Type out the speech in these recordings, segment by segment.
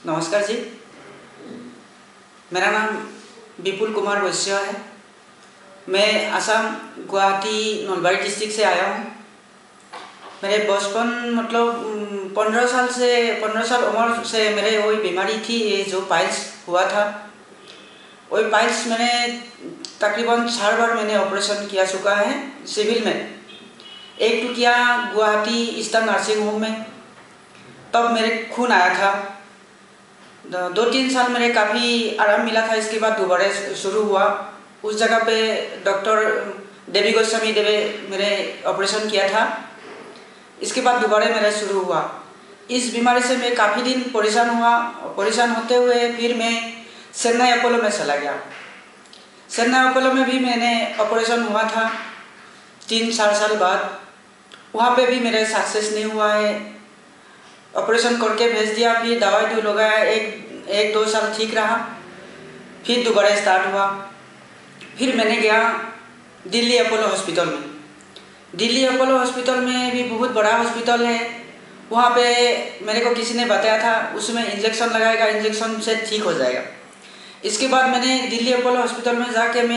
नमस्कार जी, मेरा नाम विपुल कुमार वैश्य है। मैं असम गुवाहाटी नलबारी डिस्ट्रिक्ट से आया हूँ। मेरे बचपन मतलब 15 साल उम्र से मेरे वही बीमारी थी, ये जो पाइल्स हुआ था। वही पाइल्स मैंने तकरीबन 4 बार मैंने ऑपरेशन किया चुका है सिविल में। एक तो किया गुवाहाटी ईस्टर्न नर्सिंग होम में, तब मेरे खून आया था। 2-3 साल मेरे काफ़ी आराम मिला था। इसके बाद दोबारा शुरू हुआ। उस जगह पे डॉक्टर देवी गोस्वामी देवे मेरे ऑपरेशन किया था। इसके बाद दोबारा मेरा शुरू हुआ। इस बीमारी से मैं काफ़ी दिन परेशान हुआ। परेशान होते हुए फिर मैं चेन्नई अपोलो में चला गया। चेन्नई अपोलो में भी मैंने ऑपरेशन हुआ था 3-4 साल बाद। वहाँ पे भी मेरा सक्सेस नहीं हुआ है। ऑपरेशन करके भेज दिया, फिर दवाई लगाया, एक 2 साल ठीक रहा, फिर दोबारा स्टार्ट हुआ। फिर मैंने गया दिल्ली अपोलो हॉस्पिटल में। दिल्ली अपोलो हॉस्पिटल में भी बहुत बड़ा हॉस्पिटल है। वहाँ पे मेरे को किसी ने बताया था उसमें इंजेक्शन लगाएगा, इंजेक्शन से ठीक हो जाएगा। इसके बाद मैंने दिल्ली अपोलो हॉस्पिटल में जाके मैं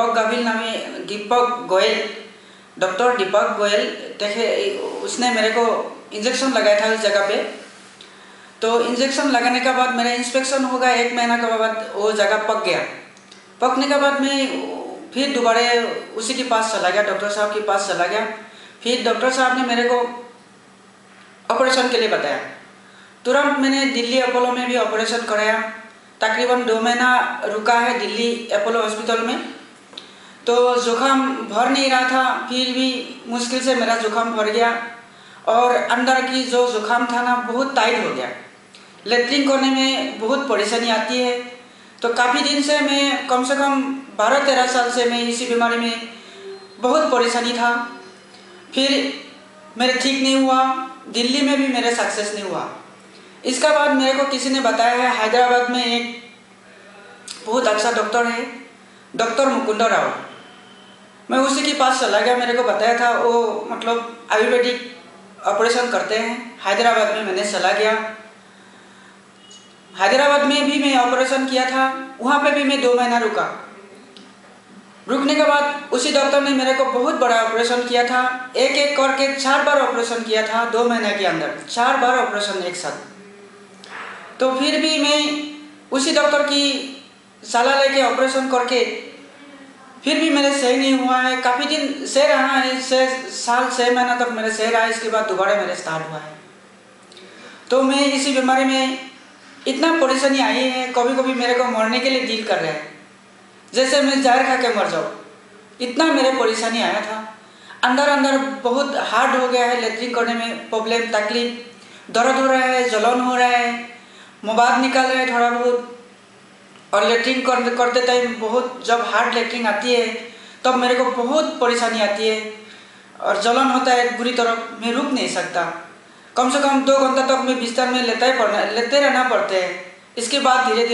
डॉक्टर दीपक गोयल देखे, उसने मेरे को इंजेक्शन लगाया था उस जगह पे। तो इंजेक्शन लगाने के बाद मेरा इंस्पेक्शन होगा 1 महीना के बाद, वो जगह पक गया। पकने के बाद मैं फिर दोबारा उसी के पास चला गया, डॉक्टर साहब के पास चला गया। फिर डॉक्टर साहब ने मेरे को ऑपरेशन के लिए बताया। तुरंत मैंने दिल्ली अपोलो में भी ऑपरेशन कराया। तकरीबन 2 महीना रुका है दिल्ली अपोलो हॉस्पिटल में। तो जुकाम भर नहीं रहा था, फिर भी मुश्किल से मेरा जुकाम भर गया और अंदर की जो जुकाम था ना बहुत टाइट हो गया। लेट्रिन करने में बहुत परेशानी आती है। तो काफ़ी दिन से मैं कम से कम 12-13 साल से मैं इसी बीमारी में बहुत परेशानी था। फिर मेरे ठीक नहीं हुआ, दिल्ली में भी मेरे सक्सेस नहीं हुआ। इसका बाद मेरे को किसी ने बताया है हैदराबाद में एक बहुत अच्छा डॉक्टर है, डॉक्टर मुकुंद राव। मैं उसी के पास चला गया। मेरे को बताया था वो मतलब आयुर्वेदिक ऑपरेशन करते हैं। हैदराबाद में मैंने चला गया। हैदराबाद में भी मैं ऑपरेशन किया था। वहाँ पे भी मैं 2 महीना रुका। रुकने के बाद उसी डॉक्टर ने मेरे को बहुत बड़ा ऑपरेशन किया था। एक एक करके 4 बार ऑपरेशन किया था 2 महीने के अंदर, 4 बार ऑपरेशन एक साथ। तो फिर भी मैं उसी डॉक्टर की सलाह लेके ऑपरेशन करके फिर भी मेरे सही नहीं हुआ है। काफ़ी दिन सही रहा है, 6 महीना तक मेरे सही रहा है। इसके बाद दोबारा मेरे स्टार्ट हुआ है। तो मैं इसी बीमारी में इतना परेशानी आई है, कभी कभी मेरे को मरने के लिए दिल कर रहा है, जैसे मैं जहर खा के मर जाऊँ। इतना मेरे परेशानी आया था। अंदर अंदर बहुत हार्ड हो गया है। लेट्रिन करने में प्रॉब्लम, तकलीफ, दर्द हो रहा है, जलन हो रहा है, मुबाद निकाल रहा है थोड़ा बहुत। और लेट्रिन करते टाइम बहुत, जब हार्ड लेट्रिन आती है तब मेरे को बहुत परेशानी आती है और जलन होता है बुरी तरह। मैं रुक नहीं सकता। कम से कम 2 घंटा तक मैं बिस्तर में लेते रहना पड़ते हैं। इसके बाद धीरे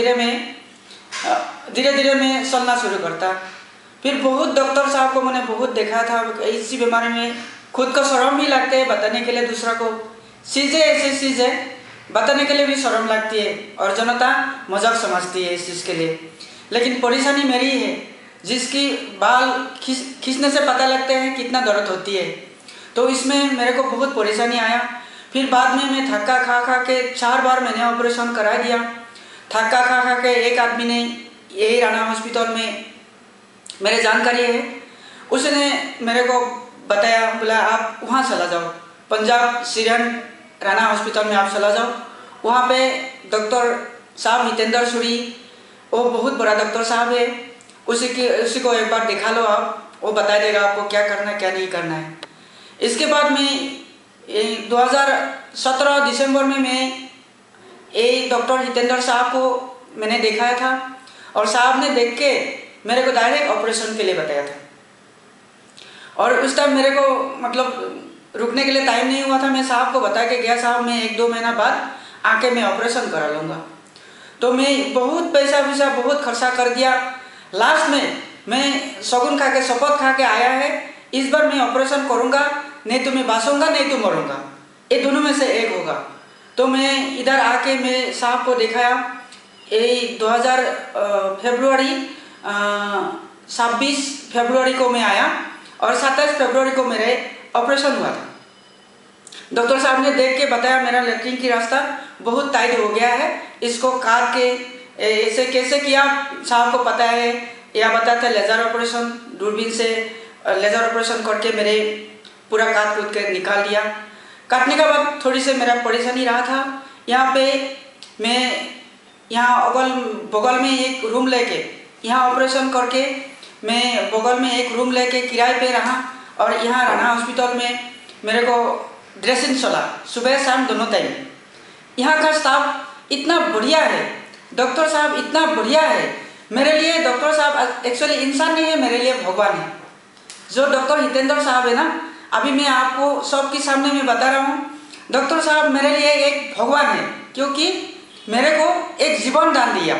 धीरे मैं चलना शुरू करता। फिर बहुत डॉक्टर साहब को मैंने बहुत देखा था। इसी बीमारी में खुद को शर्म भी लगते है बताने के लिए दूसरा को। ऐसी चीज़ें बताने के लिए भी शर्म लगती है और जनता मजाक समझती है इस चीज़ के लिए। लेकिन परेशानी मेरी है, जिसकी बाल खींचने से पता लगते हैं कितना दर्द होती है। तो इसमें मेरे को बहुत परेशानी आया। फिर बाद में मैं थक्का खा के 4 बार मैंने ऑपरेशन करा दिया। थक्का खा के एक आदमी ने यही राना हॉस्पिटल में मेरे जानकारी है, उसने मेरे को बताया, बोला आप वहाँ चला जाओ, पंजाब सीरियन राना हॉस्पिटल में आप चला जाओ। वहाँ पे डॉक्टर साहब हितेंद्र सूरी, वो बहुत बड़ा डॉक्टर साहब है, उसी को एक बार दिखा लो आप, वो बता देगा आपको क्या करना है क्या नहीं करना है। इसके बाद में 2017 दिसंबर में मैं ये डॉक्टर हितेंद्र साहब को मैंने दिखाया था और साहब ने देख के मेरे को डायरेक्ट ऑपरेशन के लिए बताया था। और उस टाइम मेरे को मतलब रुकने के लिए टाइम नहीं हुआ था। मैं साहब को बता के गया, साहब मैं 1-2 महीना बाद आके मैं ऑपरेशन करा लूँगा। तो मैं बहुत पैसा बहुत खर्चा कर दिया। लास्ट में मैं शगुन खा के शपथ खा के आया है, इस बार मैं ऑपरेशन करूँगा, नहीं तो मैं बाँचूंगा नहीं तो मरूँगा, ये दोनों में से एक होगा। तो मैं इधर आके मैं साहब को दिखाया। ये 2000 फरवरी 26 फरवरी को मैं आया और 27 फरवरी को मेरे ऑपरेशन हुआ था। डॉक्टर साहब ने देख के बताया मेरा लैट्रिन की रास्ता बहुत टाइट हो गया है, इसको काट के ऐसे कैसे किया साहब को पता है। या बताते लेज़र ऑपरेशन, दूरबीन से लेज़र ऑपरेशन करके मेरे पूरा काट कूट के निकाल दिया। काटने के बाद थोड़ी से मेरा परेशानी रहा था। यहाँ पे मैं यहाँ बगल में एक रूम लेके यहाँ ऑपरेशन करके मैं बगल में एक रूम लेके किराए पे रहा और यहाँ राना हॉस्पिटल में मेरे को ड्रेसिंग चला सुबह शाम दोनों टाइम। यहाँ का स्टाफ इतना बढ़िया है, डॉक्टर साहब इतना बढ़िया है मेरे लिए। डॉक्टर साहब एक्चुअली इंसान नहीं है, मेरे लिए भगवान है। जो डॉक्टर हितेंद्र साहब है ना, अभी मैं आपको सबके सामने में बता रहा हूँ, डॉक्टर साहब मेरे लिए एक भगवान है, क्योंकि मेरे को एक जीवन दान दिया।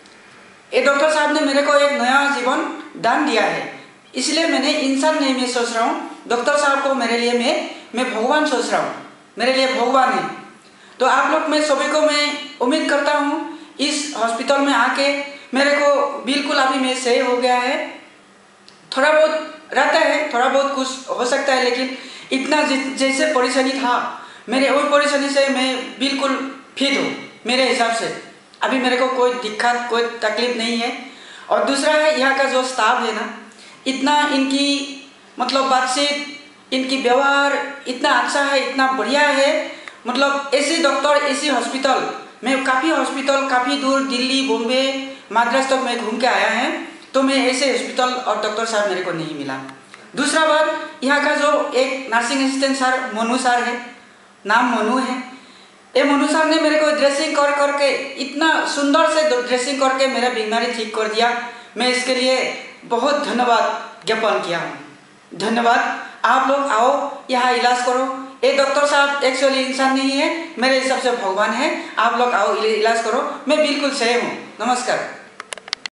ये डॉक्टर साहब ने मेरे को एक नया जीवन दान दिया है, इसलिए मैंने इंसान नहीं मैं सोच रहा हूँ, डॉक्टर साहब को मेरे लिए मैं भगवान सोच रहा हूँ, मेरे लिए भगवान है। तो आप लोग में सभी को मैं उम्मीद करता हूँ इस हॉस्पिटल में आके मेरे को बिल्कुल अभी मैं सही हो गया है। थोड़ा बहुत रहता है, थोड़ा बहुत कुछ हो सकता है, लेकिन इतना जैसे परेशानी था मेरे वही परेशानी से मैं बिल्कुल फिट हूँ मेरे हिसाब से। अभी मेरे को कोई दिक्कत कोई तकलीफ नहीं है। और दूसरा है यहाँ का जो स्टाफ है ना, इतना इनकी मतलब बातचीत, इनकी व्यवहार इतना अच्छा है, इतना बढ़िया है। मतलब ऐसे डॉक्टर ऐसी हॉस्पिटल मैं काफ़ी दूर दिल्ली बॉम्बे मद्रास तक मैं घूम के आया है, तो मैं ऐसे हॉस्पिटल और डॉक्टर साहब मेरे को नहीं मिला। दूसरा बात, यहाँ का जो एक nursing assistant sir Monu sir है, नाम मोनू है, ये मोनू सर ने मेरे को ड्रेसिंग करके इतना सुंदर से ड्रेसिंग करके मेरा बीमारी ठीक कर दिया। मैं इसके लिए बहुत धन्यवाद ज्ञापन किया हूँ। धन्यवाद। आप लोग आओ यहाँ इलाज करो। ये डॉक्टर साहब एक्चुअली इंसान नहीं है, मेरे हिसाब से भगवान है। आप लोग आओ इलाज करो, मैं बिल्कुल सही हूँ। नमस्कार।